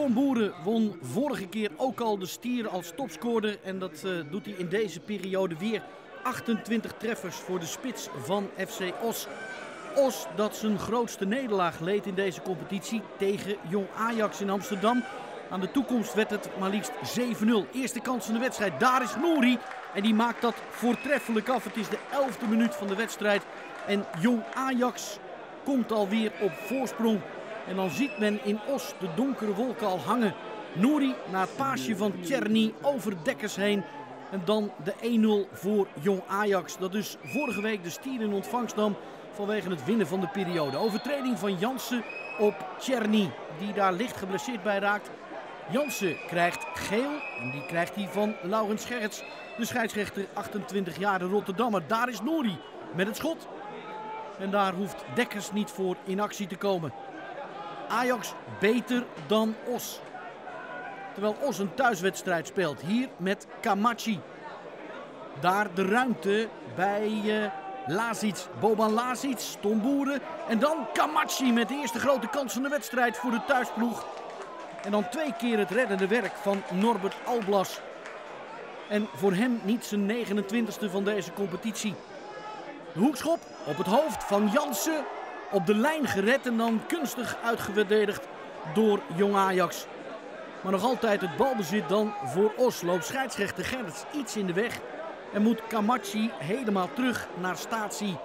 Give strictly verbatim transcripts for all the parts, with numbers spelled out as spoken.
Tom Boeren won vorige keer ook al de Stier als topscorer. En dat uh, doet hij in deze periode weer. achtentwintig treffers voor de spits van F C Os. Os dat zijn grootste nederlaag leed in deze competitie tegen Jong Ajax in Amsterdam. Aan de toekomst werd het maar liefst zeven nul. Eerste kans van de wedstrijd, daar is Nouri. En die maakt dat voortreffelijk af. Het is de elfde minuut van de wedstrijd. En Jong Ajax komt alweer op voorsprong. En dan ziet men in Os de donkere wolken al hangen. Nouri na het paasje van Tjerni over Dekkers heen. En dan de één nul voor Jong Ajax. Dat dus vorige week de Stier in ontvangst nam vanwege het winnen van de periode. Overtreding van Jansen op Tjerni, die daar licht geblesseerd bij raakt. Jansen krijgt geel en die krijgt hij van Laurens Gerrits. De scheidsrechter, achtentwintig jaar, de Rotterdammer. Daar is Nouri met het schot. En daar hoeft Dekkers niet voor in actie te komen. Ajax beter dan Os. Terwijl Os een thuiswedstrijd speelt. Hier met Kamachi. Daar de ruimte bij uh, Lazic. Boban Lazic, Tom Boeren. En dan Kamachi met de eerste grote kans van de wedstrijd voor de thuisploeg. En dan twee keer het reddende werk van Norbert Alblas. En voor hem niet zijn negenentwintigste van deze competitie. De hoekschop op het hoofd van Jansen. Op de lijn gered en dan kunstig uitgeverdedigd door Jong Ajax. Maar nog altijd het balbezit dan voor Os. Loopt scheidsrechter Gerrits iets in de weg. En moet Kamachi helemaal terug naar Statie.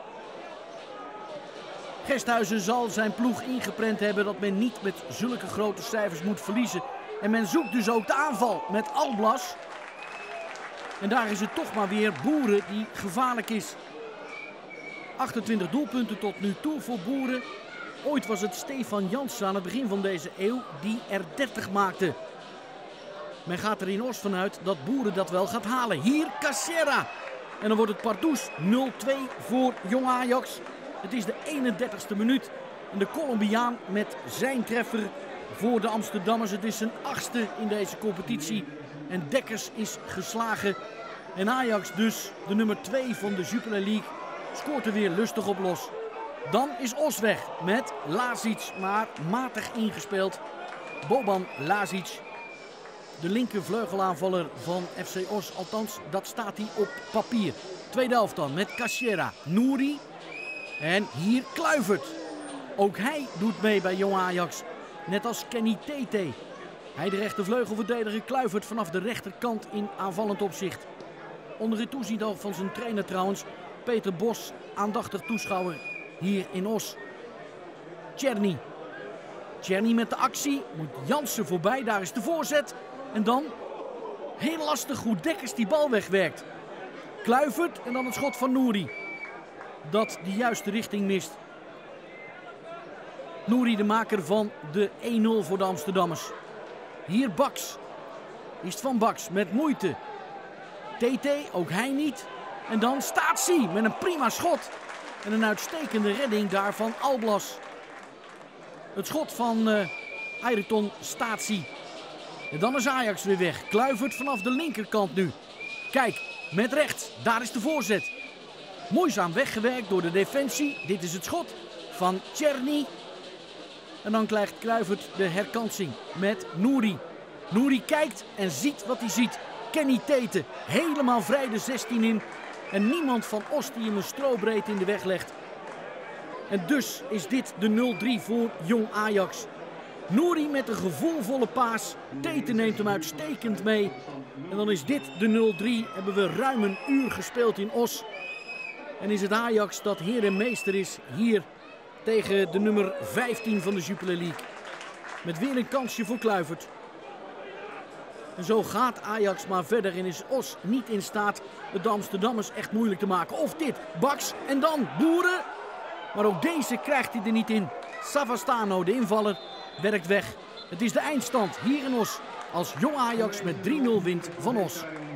Gesthuizen zal zijn ploeg ingeprent hebben dat men niet met zulke grote cijfers moet verliezen. En men zoekt dus ook de aanval met Alblas. En daar is het toch maar weer Boeren die gevaarlijk is. achtentwintig doelpunten tot nu toe voor Boeren. Ooit was het Stefan Jansen aan het begin van deze eeuw die er dertig maakte. Men gaat er in Os vanuit dat Boeren dat wel gaat halen. Hier Cassiera. En dan wordt het pardoes nul twee voor Jong Ajax. Het is de eenendertigste minuut. En de Colombiaan met zijn treffer voor de Amsterdammers. Het is zijn achtste in deze competitie. En Dekkers is geslagen. En Ajax dus, de nummer twee van de Jupiler League, scoort er weer lustig op los. Dan is Os weg met Lazic, maar matig ingespeeld. Boban Lazic, de linker vleugelaanvaller van F C Os. Althans, dat staat hij op papier. Tweede helft dan met Cassiera, Nouri en hier Kluivert. Ook hij doet mee bij Jong Ajax, net als Kenny Tete. Hij de rechtervleugelverdediger Kluivert vanaf de rechterkant in aanvallend opzicht. Onder het toezicht oog van zijn trainer trouwens, Peter Bos, aandachtig toeschouwer hier in Os. Tjerni. Tjerni met de actie. Moet Jansen voorbij. Daar is de voorzet. En dan heel lastig hoe Dekkers die bal wegwerkt. Kluivert en dan het schot van Nouri. Dat de juiste richting mist. Nouri de maker van de één nul voor de Amsterdammers. Hier Baks. Is het van Baks met moeite. T T, ook hij niet. En dan Statie met een prima schot. En een uitstekende redding daar van Alblas. Het schot van uh, Ayrton Statie. En dan is Ajax weer weg. Kluivert vanaf de linkerkant nu. Kijk, met rechts. Daar is de voorzet. Moeizaam weggewerkt door de defensie. Dit is het schot van Tjerni. En dan krijgt Kluivert de herkansing met Nouri. Nouri kijkt en ziet wat hij ziet. Kenny Tete helemaal vrij de zestien in. En niemand van Os die hem een strobreed in de weg legt. En dus is dit de nul drie voor Jong Ajax. Nouri met een gevoelvolle paas. Tete neemt hem uitstekend mee. En dan is dit de nul drie. Hebben we ruim een uur gespeeld in Os. En is het Ajax dat heer en meester is hier tegen de nummer vijftien van de Jupiler League. Met weer een kansje voor Kluivert. En zo gaat Ajax maar verder en is Os niet in staat de Amsterdammers echt moeilijk te maken. Of dit, Baks en dan Boeren. Maar ook deze krijgt hij er niet in. Savastano, de invaller, werkt weg. Het is de eindstand hier in Os als Jong Ajax met drie nul wint van Os.